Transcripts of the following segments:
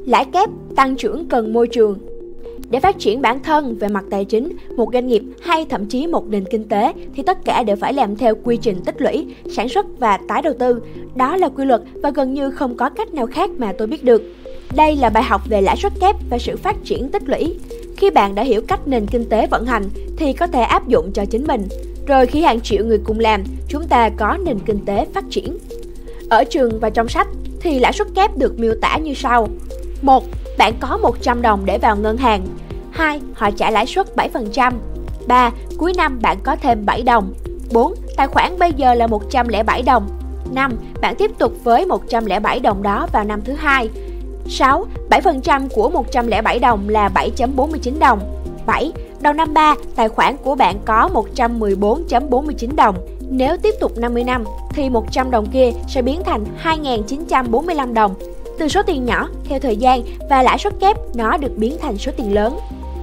Lãi kép, tăng trưởng cần môi trường. Để phát triển bản thân về mặt tài chính, một doanh nghiệp hay thậm chí một nền kinh tế thì tất cả đều phải làm theo quy trình tích lũy, sản xuất và tái đầu tư. Đó là quy luật và gần như không có cách nào khác mà tôi biết được. Đây là bài học về lãi suất kép và sự phát triển tích lũy. Khi bạn đã hiểu cách nền kinh tế vận hành thì có thể áp dụng cho chính mình. Rồi khi hàng triệu người cùng làm, chúng ta có nền kinh tế phát triển. Ở trường và trong sách thì lãi suất kép được miêu tả như sau. 1. Bạn có 100 đồng để vào ngân hàng. 2. Họ trả lãi suất 7%. 3. Cuối năm bạn có thêm 7 đồng. 4. Tài khoản bây giờ là 107 đồng. 5. Bạn tiếp tục với 107 đồng đó vào năm thứ hai. 6. 7% của 107 đồng là 7.49 đồng. 7. Đầu năm 3, tài khoản của bạn có 114.49 đồng. Nếu tiếp tục 50 năm, thì 100 đồng kia sẽ biến thành 2.945 đồng. Từ số tiền nhỏ, theo thời gian và lãi suất kép, nó được biến thành số tiền lớn.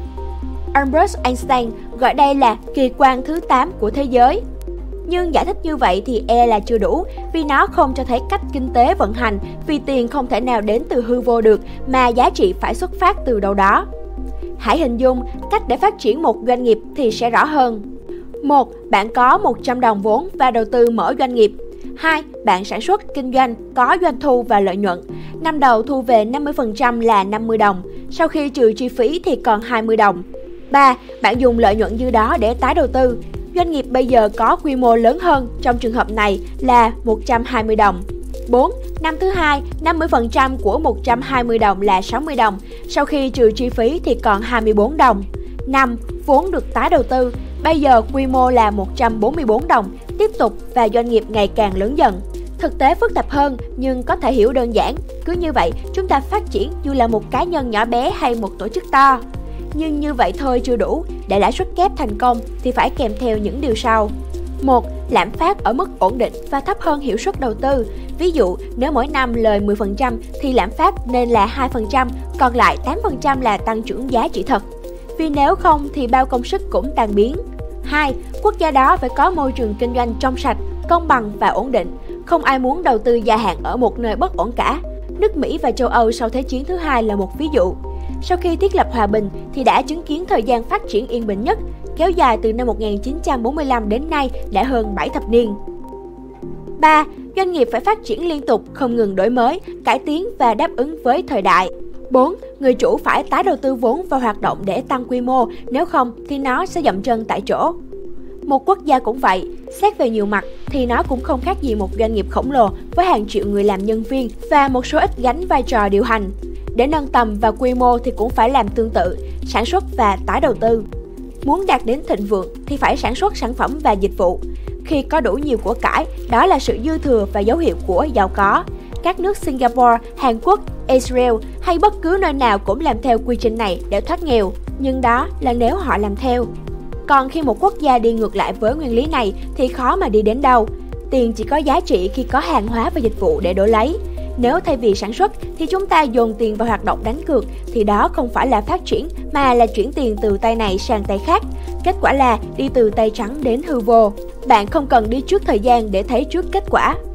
Albert Einstein gọi đây là kỳ quan thứ 8 của thế giới. Nhưng giải thích như vậy thì là chưa đủ, vì nó không cho thấy cách kinh tế vận hành, vì tiền không thể nào đến từ hư vô được, mà giá trị phải xuất phát từ đâu đó. Hãy hình dung cách để phát triển một doanh nghiệp thì sẽ rõ hơn. 1. Bạn có 100 đồng vốn và đầu tư mở doanh nghiệp. 2. Bạn sản xuất, kinh doanh, có doanh thu và lợi nhuận. Năm đầu thu về 50% là 50 đồng, sau khi trừ chi phí thì còn 20 đồng. 3. Bạn dùng lợi nhuận dư đó để tái đầu tư. Doanh nghiệp bây giờ có quy mô lớn hơn, trong trường hợp này là 120 đồng. 4. Năm thứ hai, 50% của 120 đồng là 60 đồng, sau khi trừ chi phí thì còn 24 đồng. 5. Vốn được tái đầu tư, bây giờ quy mô là 144 đồng, tiếp tục và doanh nghiệp ngày càng lớn dần. Thực tế phức tạp hơn nhưng có thể hiểu đơn giản. Cứ như vậy, chúng ta phát triển dù là một cá nhân nhỏ bé hay một tổ chức to. Nhưng như vậy thôi chưa đủ, để lãi suất kép thành công thì phải kèm theo những điều sau. 1. Lạm phát ở mức ổn định và thấp hơn hiệu suất đầu tư. Ví dụ, nếu mỗi năm lời 10% thì lạm phát nên là 2%, còn lại 8% là tăng trưởng giá trị thật. Vì nếu không thì bao công sức cũng tan biến. 2. Quốc gia đó phải có môi trường kinh doanh trong sạch, công bằng và ổn định. Không ai muốn đầu tư dài hạn ở một nơi bất ổn cả. Nước Mỹ và châu Âu sau Thế chiến thứ hai là một ví dụ. Sau khi thiết lập hòa bình thì đã chứng kiến thời gian phát triển yên bình nhất, kéo dài từ năm 1945 đến nay đã hơn 7 thập niên. 3. Doanh nghiệp phải phát triển liên tục, không ngừng đổi mới, cải tiến và đáp ứng với thời đại. 4. Người chủ phải tái đầu tư vốn vào hoạt động để tăng quy mô, nếu không thì nó sẽ dậm chân tại chỗ. Một quốc gia cũng vậy, xét về nhiều mặt thì nó cũng không khác gì một doanh nghiệp khổng lồ với hàng triệu người làm nhân viên và một số ít gánh vai trò điều hành. Để nâng tầm và quy mô thì cũng phải làm tương tự, sản xuất và tái đầu tư. Muốn đạt đến thịnh vượng thì phải sản xuất sản phẩm và dịch vụ. Khi có đủ nhiều của cải, đó là sự dư thừa và dấu hiệu của giàu có. Các nước Singapore, Hàn Quốc, Israel hay bất cứ nơi nào cũng làm theo quy trình này để thoát nghèo. Nhưng đó là nếu họ làm theo. Còn khi một quốc gia đi ngược lại với nguyên lý này thì khó mà đi đến đâu. Tiền chỉ có giá trị khi có hàng hóa và dịch vụ để đổi lấy. Nếu thay vì sản xuất thì chúng ta dồn tiền vào hoạt động đánh cược thì đó không phải là phát triển mà là chuyển tiền từ tay này sang tay khác. Kết quả là đi từ tay trắng đến hư vô. Bạn không cần đi trước thời gian để thấy trước kết quả.